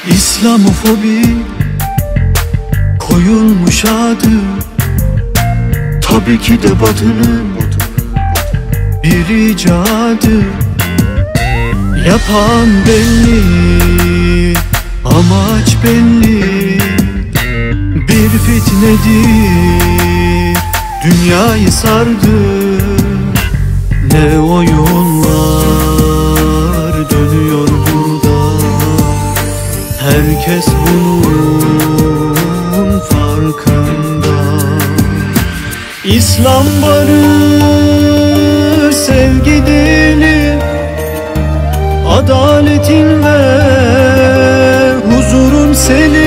İslamofobi koyulmuş adı, tabii ki de Batı'nın bir icadı. Yapan belli, amaç belli, bir fitnedir, dünyayı sardı. Ne oyunlar dönüyor burada, herkes bunun farkında. İslam barış, sevgi dini, adaletin ve huzurun senin.